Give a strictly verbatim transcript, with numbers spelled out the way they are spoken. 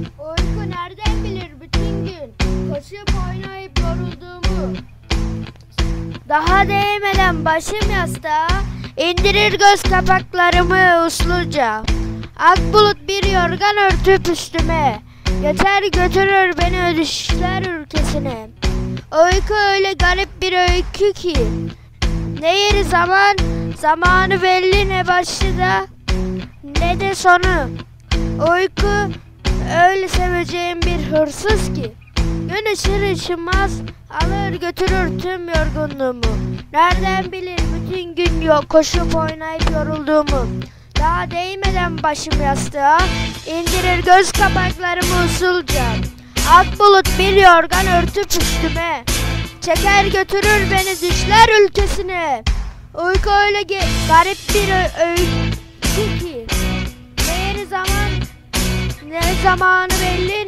Uyku nereden bilir bütün gün koşup oynayıp yorulduğumu. Daha değmeden başım yastığa indirir göz kapaklarımı usluca. Ak bulut bir yorgan örtüp üstüme geçer götürür beni düşler ülkesine. Uyku öyle garip bir öykü ki ne yeri zaman, zamanı belli, ne başı da ne de sonu. Uyku öyle seveceğim bir hırsız ki gün ışır ışımaz alır götürür tüm yorgunluğumu. Nereden bilir bütün gün yok koşup oynayıp yorulduğumu. Daha değmeden başım yastığa indirir göz kapaklarımı usulca. Ak bulut bir yorgan örtüp üstüme çeker götürür beni düşler ülkesine. Uyku öyle garip bir öykü ki ne yeri zaman, ne zamanı belli,